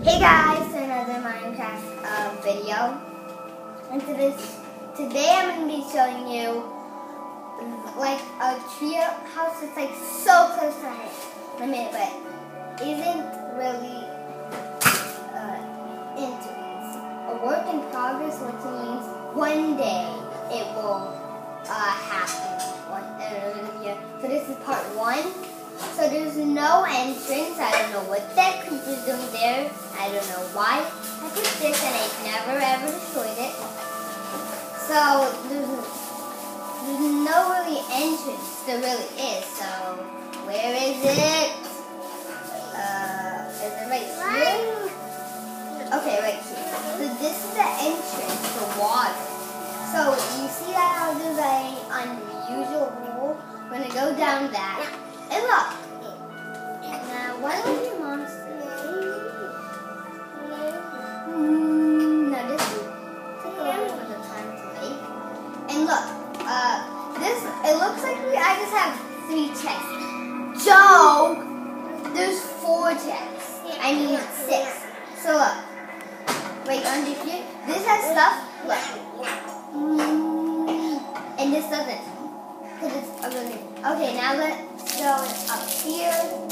Hey guys, to another Minecraft video. And today I'm going to be showing you like a tree house that's like so close to the minute, but isn't really into it. It's a work in progress, which means one day it will happen. So this is part 1. So there's no entrance. I don't know what that creeper's doing there. I don't know why I put this and I never ever destroyed it. So there's no really entrance. There really is. So where is it? Is it right here? Okay, right here. So this is the entrance to water. So you see that how there's an unusual hole? We're gonna go down that. And look, now why don't you monster? No, this will take a little bit of time to make. And look, it looks like I just have 3 chests. Joke! There's 4 chests. I mean 6. So look, right under here, this has stuff. Look, and this doesn't. Cause it's a really okay. Now let's go up here.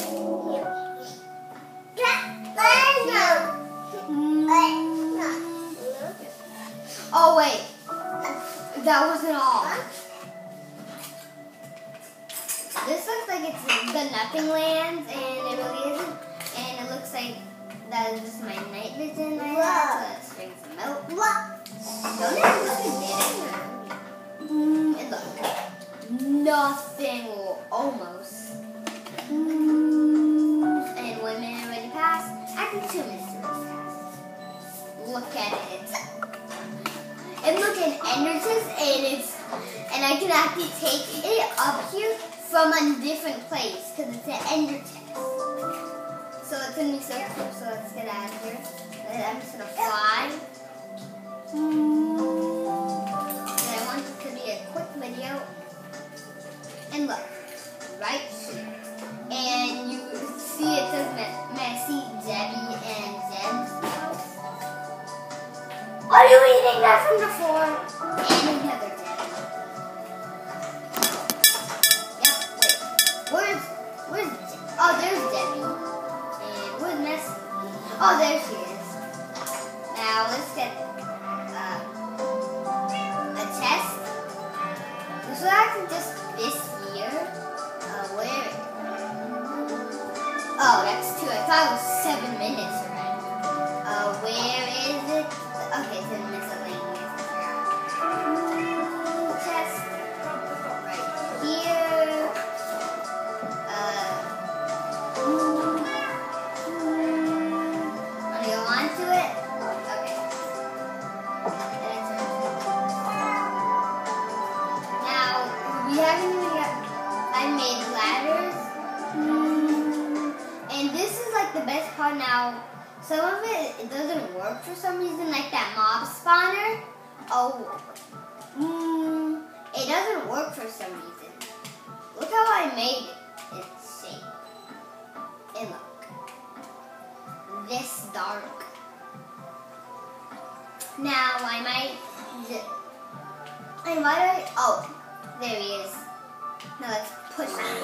Oh wait, that wasn't all. This looks like it's the Nothing Lands, and it really isn't. And it looks like that is just my night vision I have. So let's bring some milk. Don't ever look at it. And look. Nothing, almost. And 1 minute already passed. Actually 2 minutes already passed. Look at it. And look at entrances, and I can actually take it up here from a different place because it's an ender chest. So it's gonna be so cool. So let's get out of here. I'm just gonna fly. And I want this to be a quick video. And look, right here. And you see it says Messy, Debbie, and Zeb's house. Are you eating that from the floor? And another Debbie. Yep, wait. Where's Debbie? Oh, there's Debbie. And where's Messy? Oh, there she is. Now let's get a chest. This will actually just this. Where? Oh, that's 2. I thought it was 7 minutes already. Where is it? Okay, it's in miscellaneous. Chest. Right here. Want to go onto it? Okay. Now, we haven't even I made ladders, and this is like the best part. Now, some of it doesn't work for some reason, like that mob spawner. Oh, it doesn't work for some reason. Look how I made it. It's shape. And look, this dark. Now I might. Oh, there he is. Now let's push him.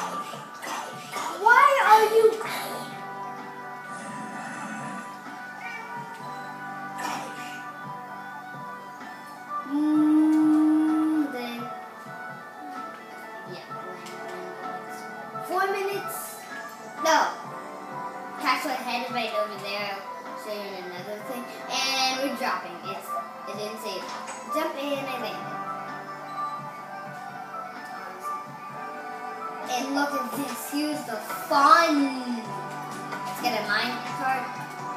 Why are you? Then, yeah. 4 minutes. No. Castle head is right over there. I'll show you another thing. And we're dropping. It didn't say jump in and landed. And look at this, here's the fun. Let's get a mine card.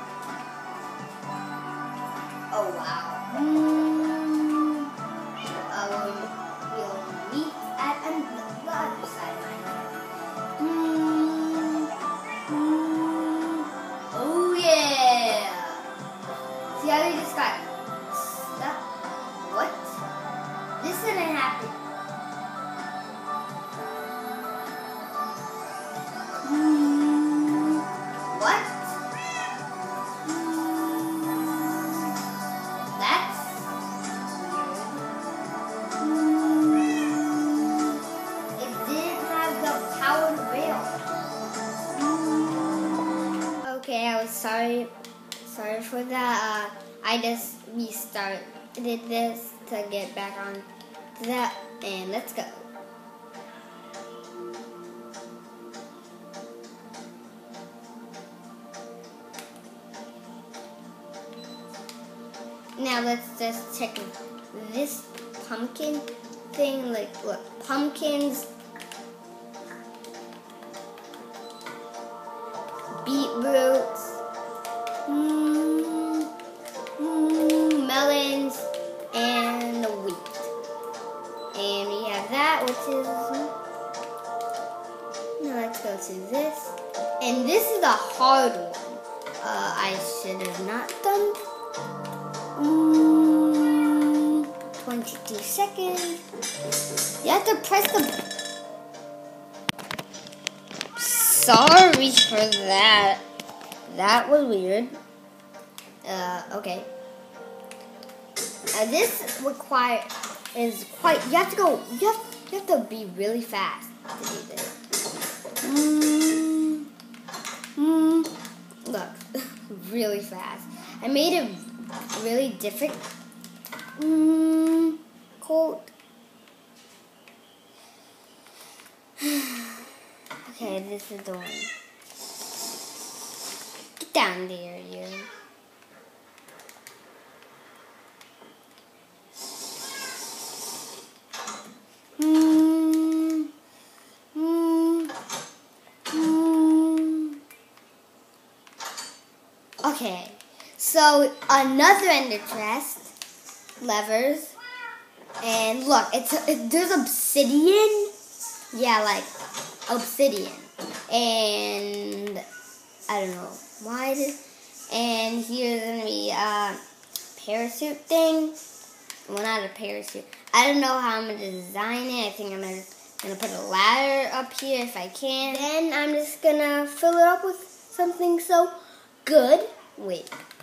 Oh wow. We'll meet at the other side of mine. Oh yeah. See how they just got stuck? What? This didn't happen. What? yeah, sorry for that. I just restarted this to get back on to that, and let's go. Now let's just check this pumpkin thing. Like, look, pumpkins, beetroots, melons, and wheat. And we have that, which is, now let's go to this. And this is a hard one. I should have not done 22 seconds. You have to press the... Sorry for that. That was weird. Okay. This is quite... You have to go... You have to be really fast to do this. Look. Really fast. I made it really difficult. Cold. Okay, this is the one. Get down there, you. Okay, so another ender chest, levers, and look, there's obsidian. Yeah, like obsidian, and I don't know why and here's gonna be a parachute thing. Well, not a parachute. I don't know how I'm gonna design it. I think I'm gonna put a ladder up here if I can. Then I'm just gonna fill it up with something so good. Wait.